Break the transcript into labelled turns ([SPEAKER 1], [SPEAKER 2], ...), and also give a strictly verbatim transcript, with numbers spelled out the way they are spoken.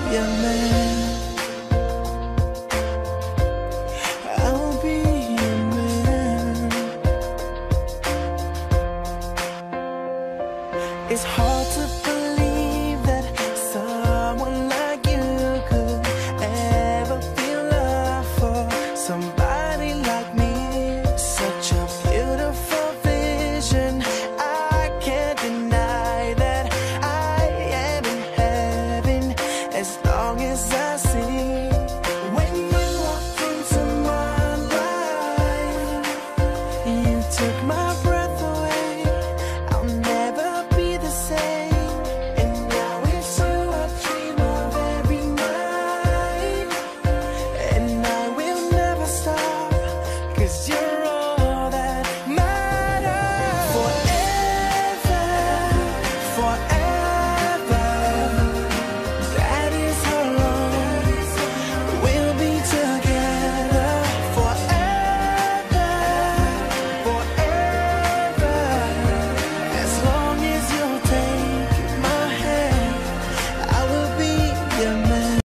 [SPEAKER 1] your man. I'll be your man. It's hard to believe that someone like you could ever feel love for somebody like me. Such a beautiful vision. I can't deny that I am in heaven as long as I see